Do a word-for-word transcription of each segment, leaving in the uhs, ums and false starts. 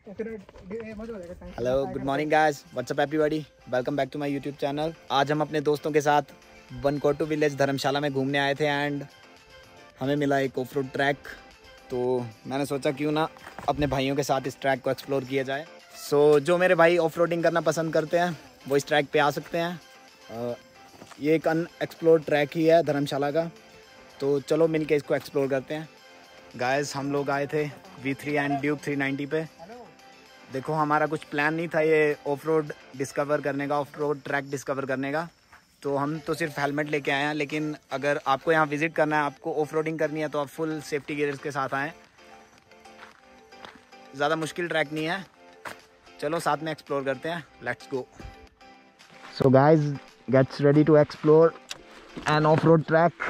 Hello good morning guys, what's up everybody, welcome back to my YouTube channel. आज हम अपने दोस्तों के साथ वनकोटू विलेज धर्मशाला में घूमने आए थे एंड हमें मिला एक ऑफ रोड ट्रैक। तो मैंने सोचा क्यों ना अपने भाइयों के साथ इस ट्रैक को एक्सप्लोर किया जाए। सो so, जो मेरे भाई ऑफ रोडिंग करना पसंद करते हैं वो इस ट्रैक पे आ सकते हैं। uh, ये एक अनएक्सप्लोर्ड ट्रैक ही है धर्मशाला का, तो चलो मिल के इसको एक्सप्लोर करते हैं। गाइस, हम लोग आए थे V three and Duke three ninety पे। देखो, हमारा कुछ प्लान नहीं था ये ऑफ रोड डिस्कवर करने का, ऑफ रोड ट्रैक डिस्कवर करने का। तो हम तो सिर्फ हेलमेट लेके आए हैं, लेकिन अगर आपको यहाँ विजिट करना है, आपको ऑफ रोडिंग करनी है, तो आप फुल सेफ्टी गियर्स के साथ आएँ। ज़्यादा मुश्किल ट्रैक नहीं है, चलो साथ में एक्सप्लोर करते हैं। Let's go. So guys, gets ready to explore an off road track.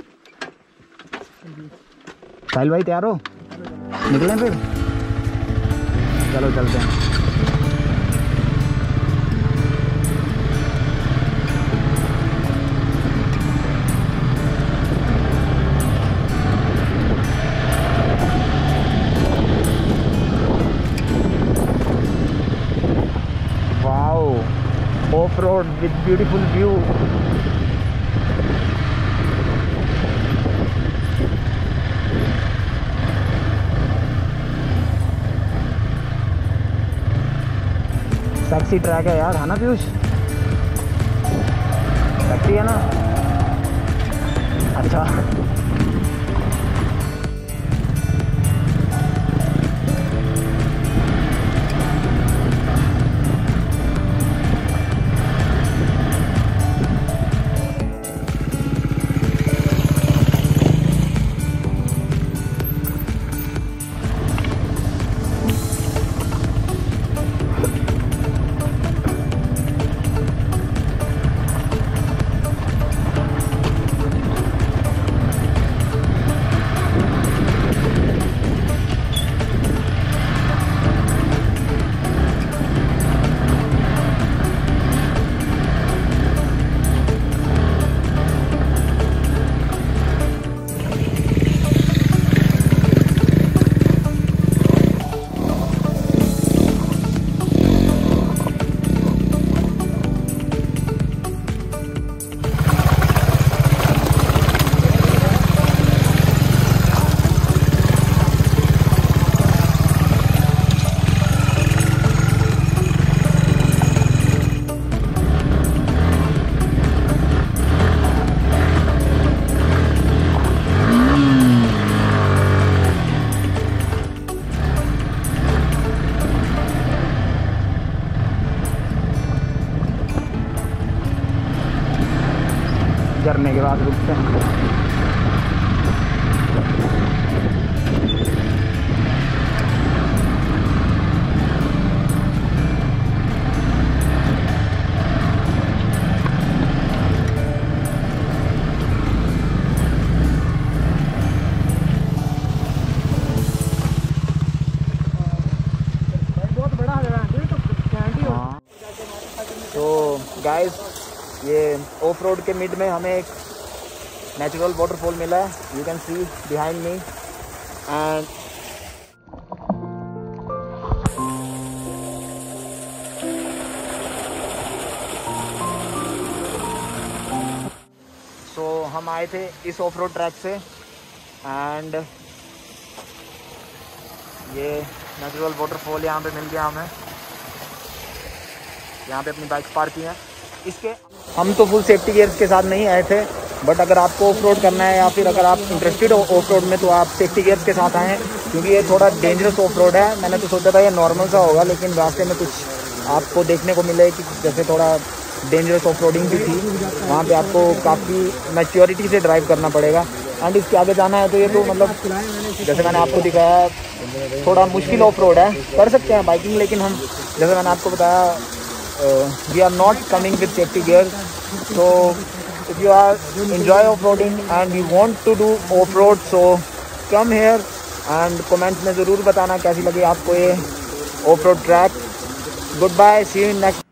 Sahil भाई तैयार हो? निकलें फिर, चलो चलते हैं। Wow, off road with beautiful view. Taxi track है यार, है ना पीयूष? टैक्सी है ना? अच्छा, करने के बाद रुकते हैं। बहुत बड़ा है। तो गाइस, ये ऑफ रोड के मिड में हमें एक नेचुरल वाटरफॉल मिला है। You can see behind me and so हम आए थे इस ऑफ रोड ट्रैक से एंड ये नेचुरल वाटरफॉल यहाँ पे मिल गया हमें। यहाँ पे अपनी बाइक पार्क की है। इसके हम तो फुल सेफ्टी गियर्स के साथ नहीं आए थे, बट अगर आपको ऑफ रोड करना है या फिर अगर आप इंटरेस्टेड हो ऑफ रोड में, तो आप सेफ्टी गियर्स के साथ आएँ, क्योंकि ये थोड़ा डेंजरस ऑफ रोड है। मैंने तो सोचा था ये नॉर्मल सा होगा, लेकिन रास्ते में कुछ आपको देखने को मिले कि जैसे थोड़ा डेंजरस ऑफ रोडिंग भी थी। वहाँ पे आपको काफ़ी मैच्योरिटी से ड्राइव करना पड़ेगा एंड इसके आगे जाना है तो ये तो मतलब जैसे मैंने आपको दिखाया थोड़ा मुश्किल ऑफ रोड है। कर सकते हैं बाइकिंग, लेकिन हम जैसे मैंने आपको बताया we are not coming with safety gear. So if you are enjoy off-roading and you want to do off-road, so come here and comment में ज़रूर बताना कैसी लगी आपको ये off-road track। Goodbye, see you in next